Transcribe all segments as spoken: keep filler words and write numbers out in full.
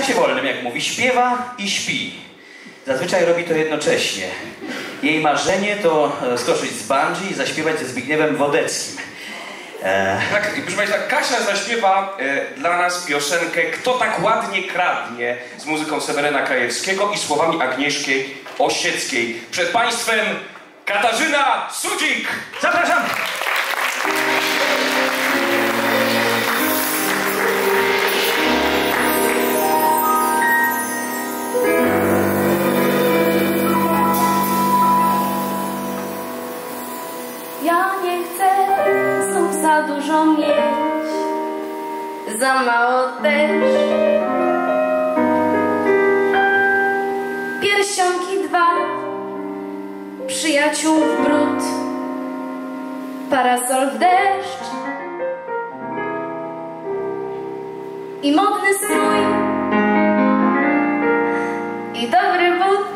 czasie wolnym, jak mówi, śpiewa i śpi. Zazwyczaj robi to jednocześnie. Jej marzenie to skoczyć z bungee i zaśpiewać ze Zbigniewem Wodeckim. E... Tak, proszę Państwa, Kasia zaśpiewa e, dla nas piosenkę Kto tak ładnie kradnie z muzyką Seweryna Krajewskiego i słowami Agnieszki Osieckiej. Przed Państwem Katarzyna Sudzik! Zapraszam! Ja nie chcę znów za dużo mieć, za mało też. Pierścionki dwa, przyjaciół w brud, parasol w deszcz i modny strój i dobry but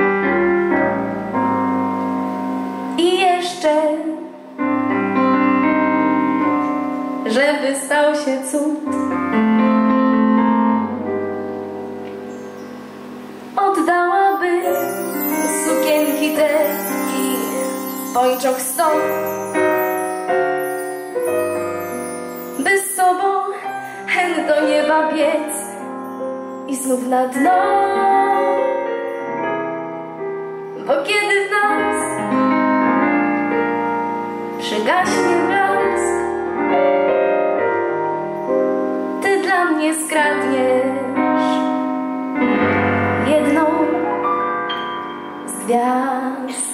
i jeszcze, żeby stał się cud. Oddałaby sukienki te i pończok sto, by z sobą hen do nieba biec i znów na dno. Bo kiedy w nas przygaśnie blask, ty dla mnie skradniesz jedną z gwiazd.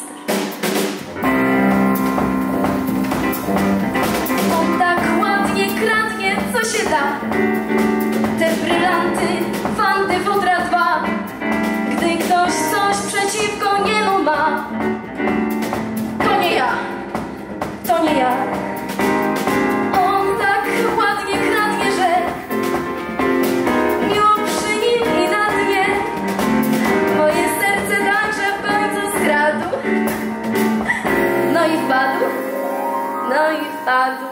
On tak ładnie kradnie, co się da, te brylanty, fanty, wodra dwa. Gdy ktoś coś przeciwko niemu ma, to nie ja, to nie ja. On tak ładnie kradnie, że miło przy nim i na dnie moje serce także w końcu skradł. No i wpadł, no i wpadł.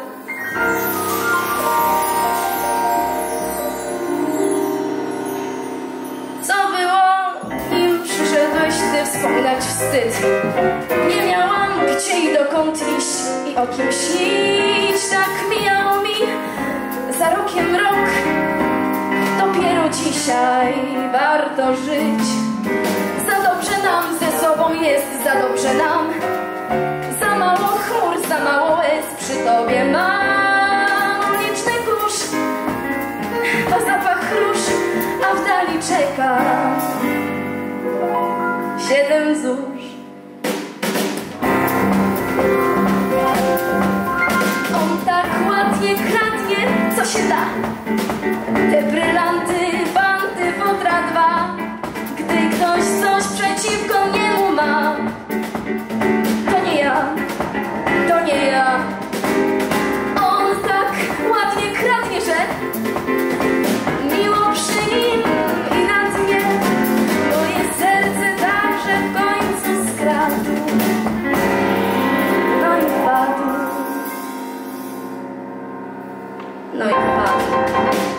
Co było, nim przyszedłeś ty, wspominać wstyd. Nie miałam gdzie i dokąd iść i o kim śnić. Tak mijało mi za rokiem rok. Dopiero dzisiaj warto żyć. Za dobrze nam ze sobą jest, za dobrze nam. Za mało chmur, za mało łez przy tobie mam. Liczny kurz, a zapach róż, a w dali czeka siedem zórz. On tak ładnie kradnie, co się da, te brylanty, fanty, wodra dwa. Gdy ktoś coś przeciwko niemu ma, to nie ja, to nie ja. On tak ładnie kradnie, że miło przy nim i na dnie moje serce także w końcu skradł. No i wpadł, no i wpadł.